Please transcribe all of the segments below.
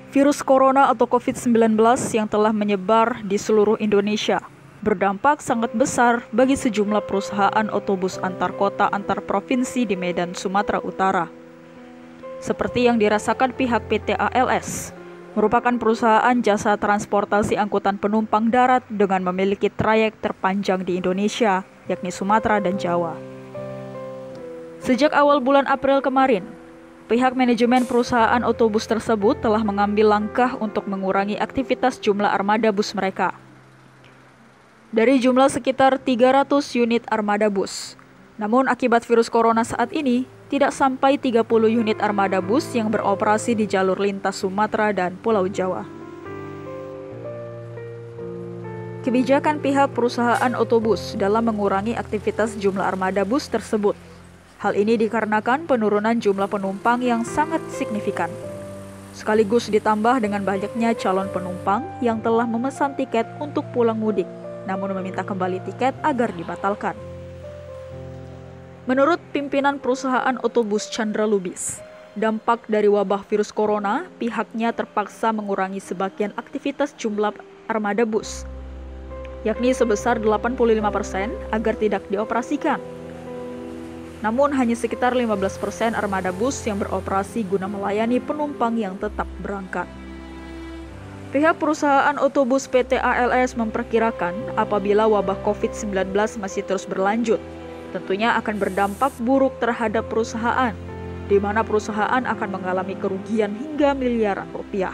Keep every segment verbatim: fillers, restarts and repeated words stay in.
Virus corona atau covid sembilan belas yang telah menyebar di seluruh Indonesia berdampak sangat besar bagi sejumlah perusahaan otobus antar kota antar provinsi di Medan, Sumatera Utara. Seperti yang dirasakan pihak P T A L S, merupakan perusahaan jasa transportasi angkutan penumpang darat dengan memiliki trayek terpanjang di Indonesia, yakni Sumatera dan Jawa. Sejak awal bulan April kemarin, pihak manajemen perusahaan otobus tersebut telah mengambil langkah untuk mengurangi aktivitas jumlah armada bus mereka. Dari jumlah sekitar tiga ratus unit armada bus, namun akibat virus corona saat ini, tidak sampai tiga puluh unit armada bus yang beroperasi di jalur lintas Sumatera dan Pulau Jawa. Kebijakan pihak perusahaan otobus dalam mengurangi aktivitas jumlah armada bus tersebut. Hal ini dikarenakan penurunan jumlah penumpang yang sangat signifikan. Sekaligus ditambah dengan banyaknya calon penumpang yang telah memesan tiket untuk pulang mudik, namun meminta kembali tiket agar dibatalkan. Menurut pimpinan perusahaan otobus Chandra Lubis, dampak dari wabah virus corona, pihaknya terpaksa mengurangi sebagian aktivitas jumlah armada bus, yakni sebesar delapan puluh lima persen agar tidak dioperasikan. Namun hanya sekitar lima belas persen armada bus yang beroperasi guna melayani penumpang yang tetap berangkat. Pihak perusahaan otobus P T A L S memperkirakan apabila wabah covid sembilan belas masih terus berlanjut, tentunya akan berdampak buruk terhadap perusahaan, di mana perusahaan akan mengalami kerugian hingga miliaran rupiah.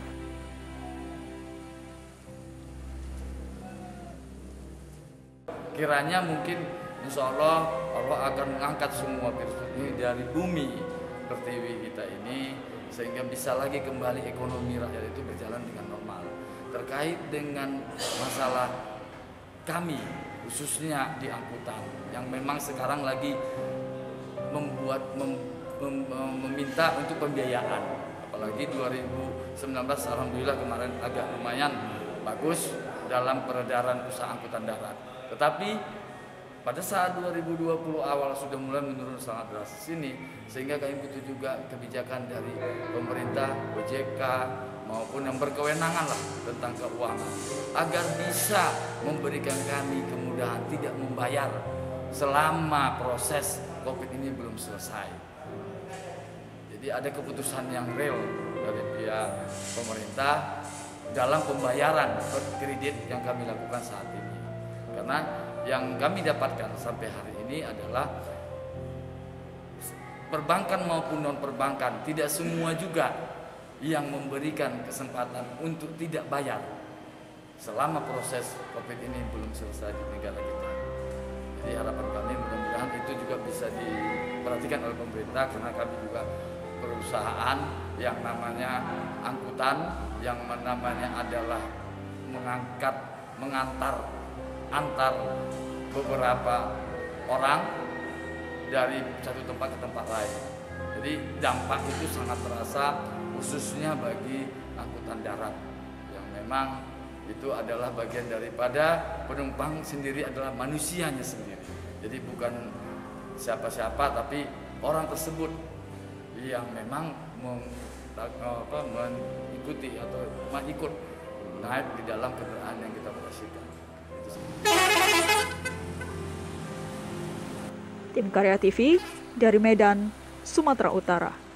Kiranya mungkin insya Allah Allah akan mengangkat semua virus ini dari bumi pertiwi kita ini, sehingga bisa lagi kembali ekonomi rakyat itu berjalan dengan normal. Terkait dengan masalah kami khususnya di angkutan yang memang sekarang lagi membuat mem, mem, meminta untuk pembiayaan, apalagi dua ribu sembilan belas alhamdulillah kemarin agak lumayan bagus dalam peredaran usaha angkutan darat. Tetapi pada saat dua ribu dua puluh awal sudah mulai menurun sangat drastis ini, sehingga kami butuh juga kebijakan dari pemerintah, O J K maupun yang berkewenangan lah tentang keuangan agar bisa memberikan kami kemudahan tidak membayar selama proses COVID ini belum selesai. Jadi ada keputusan yang real dari pihak pemerintah dalam pembayaran kredit yang kami lakukan saat ini. Karena yang kami dapatkan sampai hari ini adalah perbankan maupun non perbankan tidak semua juga yang memberikan kesempatan untuk tidak bayar selama proses COVID ini belum selesai di negara kita. Jadi harapan kami mudah-mudahan itu juga bisa diperhatikan oleh pemerintah, karena kami juga perusahaan yang namanya angkutan, yang namanya adalah mengangkat, mengantar antar beberapa orang dari satu tempat ke tempat lain. Jadi dampak itu sangat terasa khususnya bagi angkutan darat yang memang itu adalah bagian daripada penumpang sendiri adalah manusianya sendiri. Jadi bukan siapa-siapa tapi orang tersebut yang memang meng, apa, mengikuti atau mengikut naik di dalam kendaraan yang kita operasikan. Tim Karya T V dari Medan, Sumatera Utara.